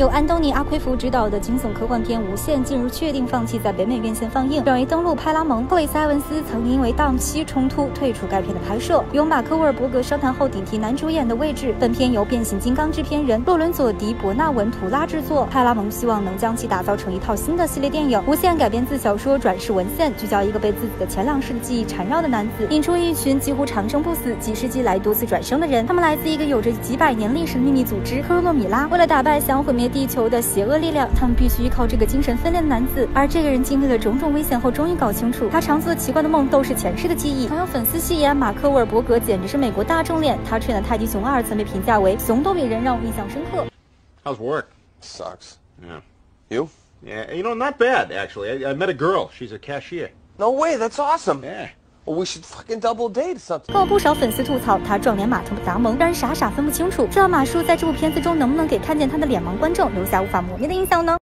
由安东尼·阿奎夫执导的惊悚科幻片《无限》近日确定放弃在北美院线放映，转为登陆派拉蒙。克里斯·埃文斯曾因为档期冲突退出该片的拍摄。由马克·沃尔伯格商谈后顶替男主演的位置。本片由变形金刚制片人洛伦佐·迪伯纳文图拉制作。派拉蒙希望能将其打造成一套新的系列电影。《无限》改编自小说转世文献，聚焦一个被自己的前2世的记忆缠绕的男子，引出一群几乎长生不死、几世纪来多次转生的人。他们来自一个有着几百年历史的秘密组织科洛米拉。为了打败想毁灭地球的邪恶力量，他们必须依靠这个精神分裂的男子。而这个人经历了种种危险后，终于搞清楚，他常做奇怪的梦都是前世的记忆。常有粉丝戏言马克·沃尔伯格简直是美国大众脸。他出演的《泰迪熊2》曾被评价为熊都比人让我印象深刻。 How's work? Sucks. Yeah. You? Yeah, not bad actually. I met a girl. She's a cashier. No way, that's awesome. Yeah. Well, we should fucking double date something. 更有不少粉丝吐槽他撞脸马特达蒙，让人傻傻分不清楚。这马叔在这部片子中能不能给看见他的脸盲观众留下无法磨灭的印象呢？